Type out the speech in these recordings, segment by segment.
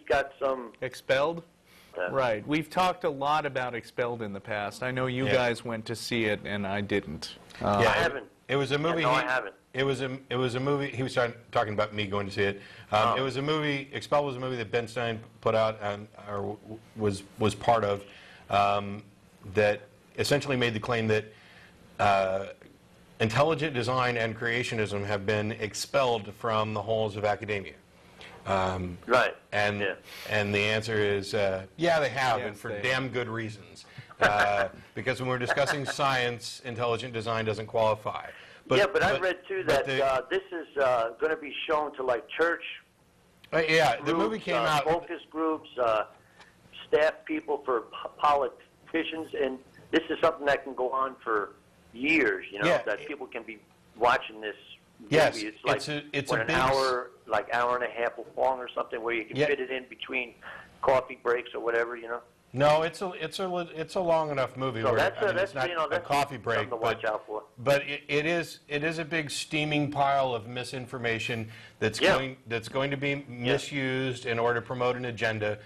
got some... Expelled? Right. We've talked a lot about Expelled in the past. I know you guys went to see it, and I didn't. I haven't. It was a movie. No, I haven't. It was a movie. He was talking about me going to see it. It was a movie. Expelled was a movie that Ben Stein put out and or was part of, that essentially made the claim that intelligent design and creationism have been expelled from the halls of academia. Right. And the answer is yeah, they have, and for damn good reasons. Because when we're discussing science, intelligent design doesn't qualify. But I read too that this is going to be shown to like church. The groups, movie came out. Focus groups, staff people for politicians, and this is something that can go on for years. You know, that people can be watching this. Yes, movie. It's like it's a an hour, like hour and a half long or something, where you can fit it in between coffee breaks or whatever. You know. No, it's a long enough movie. So where, that's not a coffee break, something to watch out for. But it is a big steaming pile of misinformation that's going to be misused in order to promote an agenda.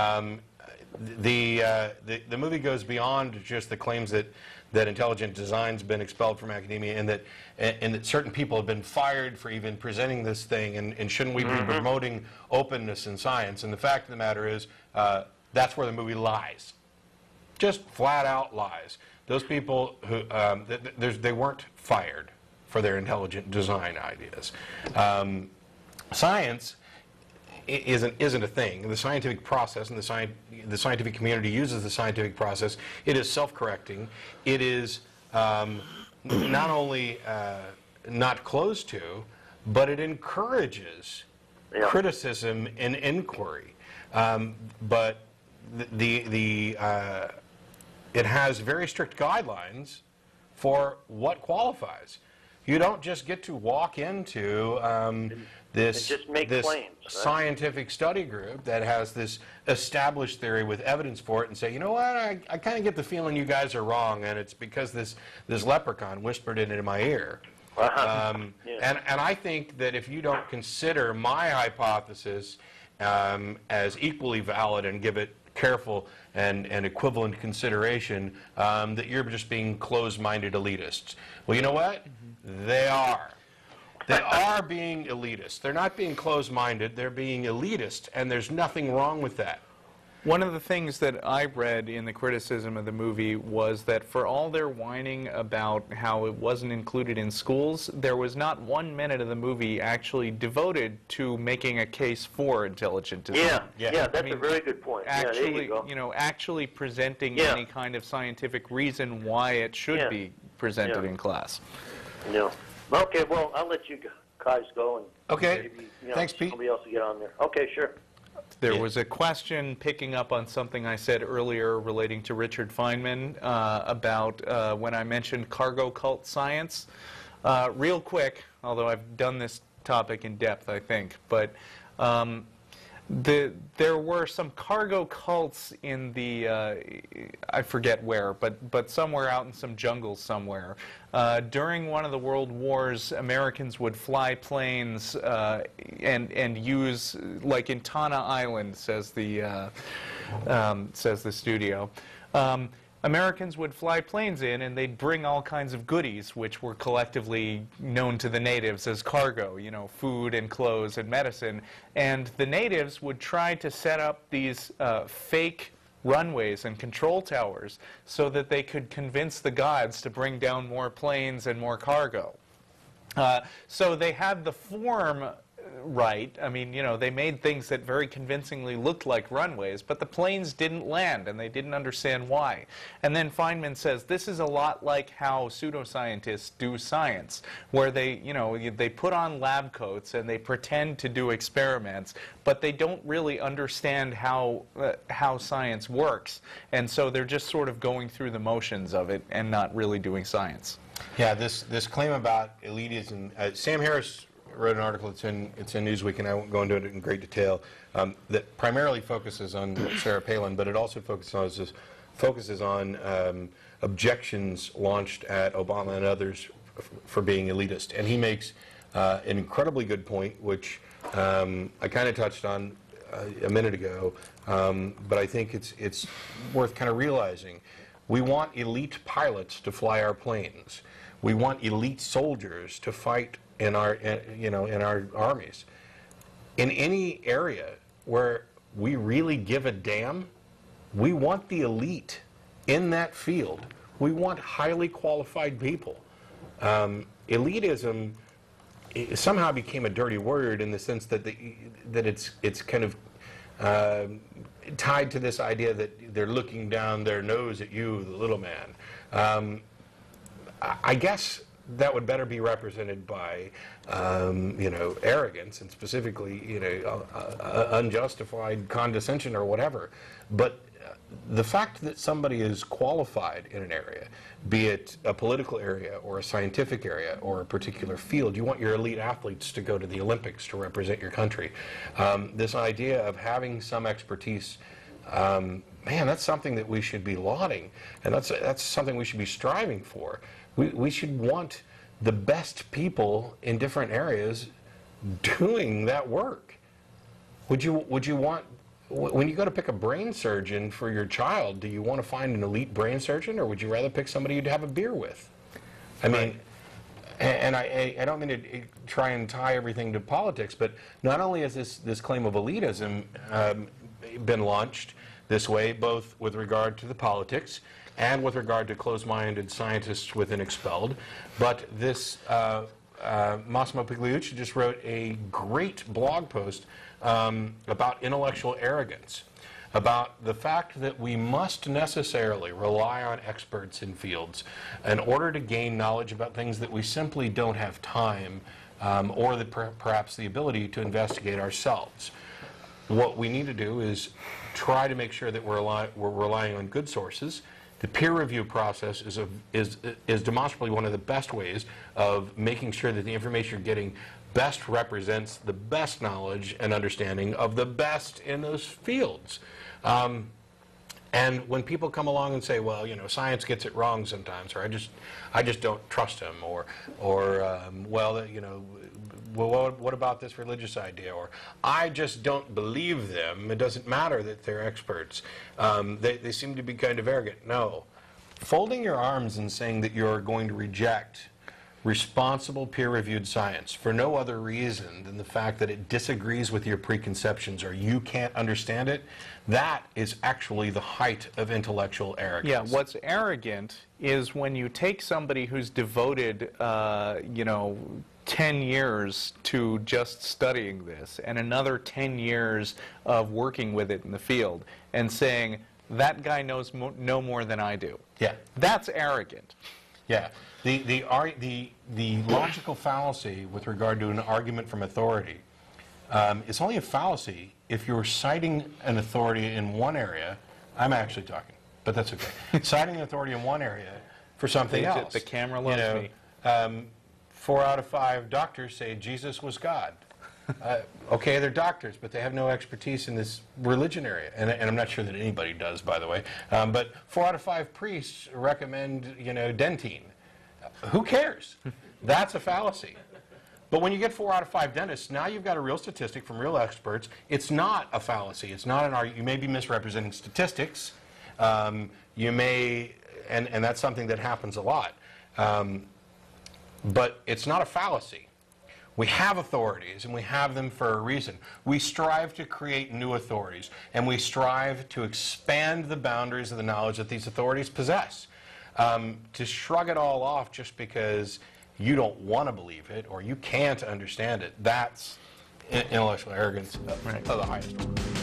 The movie goes beyond just the claims that intelligent design's been expelled from academia, and that certain people have been fired for even presenting this thing, and shouldn't we be promoting openness in science? And the fact of the matter is, that's where the movie lies. Just flat out lies. Those people who they weren't fired for their intelligent design ideas. Science isn't a thing. The scientific process, and the scientific community uses the scientific process. It is self-correcting. It is not only not closed to, but it encourages criticism and inquiry. But it has very strict guidelines for what qualifies. You don't just get to walk into this scientific study group that has this established theory with evidence for it and say, you know what, I kind of get the feeling you guys are wrong, and it's because this leprechaun whispered it into my ear. And I think that if you don't consider my hypothesis as equally valid and give it careful and equivalent consideration, that you're just being closed-minded elitists. Well, you know what? They are. They are being elitist. They're not being closed-minded. They're being elitist, and there's nothing wrong with that. One of the things that I read in the criticism of the movie was that for all their whining about how it wasn't included in schools, there was not 1 minute of the movie actually devoted to making a case for intelligent design. That's a very good point. Actually, there you go. You know, actually presenting any kind of scientific reason why it should be presented in class. Okay, well, I'll let you guys go. And maybe, thanks, Pete. Somebody else will get on there. Okay, sure. There was a question picking up on something I said earlier relating to Richard Feynman about when I mentioned cargo cult science. Real quick, although I've done this topic in depth, I think, but there were some cargo cults in the, I forget where, but somewhere out in some jungles somewhere. During one of the world wars, Americans would fly planes and use, like in Tana Island, says the studio. Americans would fly planes in, and they'd bring all kinds of goodies, which were collectively known to the natives as cargo, you know, food and clothes and medicine. And the natives would try to set up these fake runways and control towers so that they could convince the gods to bring down more planes and more cargo. So they had the form right. I mean, you know, they made things that very convincingly looked like runways, but the planes didn't land, and they didn't understand why. And then Feynman says this is a lot like how pseudoscientists do science, where they, you know, they put on lab coats and they pretend to do experiments, but they don't really understand how science works, and so they're just sort of going through the motions of it and not really doing science. Yeah, this claim about elitism. Sam Harris wrote an article. It's in Newsweek, and I won't go into it in great detail. That primarily focuses on Sarah Palin, but it also focuses on objections launched at Obama and others for being elitist. And he makes an incredibly good point, which I kind of touched on a minute ago, but I think it's worth kind of realizing. We want elite pilots to fly our planes. We want elite soldiers to fight in our, in our armies. In any area where we really give a damn, we want the elite in that field. We want highly qualified people. Elitism somehow became a dirty word in the sense that it's kind of tied to this idea that they're looking down their nose at you, the little man. I guess that would better be represented by, arrogance and specifically, unjustified condescension or whatever. But the fact that somebody is qualified in an area, be it a political area or a scientific area or a particular field, you want your elite athletes to go to the Olympics to represent your country. This idea of having some expertise, man, that's something that we should be lauding, and that's something we should be striving for. We should want the best people in different areas doing that work. Would you want, when you go to pick a brain surgeon for your child, do you want to find an elite brain surgeon, or would you rather pick somebody you'd have a beer with? I mean, and I don't mean to try and tie everything to politics, but not only has this claim of elitism been launched this way, both with regard to the politics and with regard to closed-minded scientists within Expelled, but this Massimo Pigliucci just wrote a great blog post about intellectual arrogance, about the fact that we must necessarily rely on experts in fields in order to gain knowledge about things that we simply don't have time or perhaps the ability to investigate ourselves. What we need to do is try to make sure that we're relying on good sources. The peer review process is demonstrably one of the best ways of making sure that the information you're getting best represents the best knowledge and understanding of the best in those fields. And when people come along and say, well, science gets it wrong sometimes, or I just don't trust them, or well, what about this religious idea, or I just don't believe them, it doesn't matter that they're experts, they seem to be kind of arrogant. No. Folding your arms and saying that you're going to reject responsible peer-reviewed science for no other reason than the fact that it disagrees with your preconceptions or you can't understand it, that is actually the height of intellectual arrogance. Yeah, what's arrogant is when you take somebody who's devoted, 10 years to just studying this and another 10 years of working with it in the field and saying, that guy knows no more than I do. Yeah. That's arrogant. Yeah. The logical fallacy with regard to an argument from authority is only a fallacy if you're citing an authority in one area. I'm actually talking, but that's okay. Citing an authority in one area for something else. The camera loves me. 4 out of 5 doctors say Jesus was God. Okay, they're doctors, but they have no expertise in this religion area, and I'm not sure that anybody does, by the way. But 4 out of 5 priests recommend, Dentine. Who cares? That's a fallacy. But when you get 4 out of 5 dentists, now you've got a real statistic from real experts. It's not a fallacy. It's not an argument. You may be misrepresenting statistics. You may, and that's something that happens a lot. But it's not a fallacy. We have authorities, and we have them for a reason. We strive to create new authorities, and we strive to expand the boundaries of the knowledge that these authorities possess. To shrug it all off just because you don't want to believe it or you can't understand it, that's intellectual arrogance of the highest order.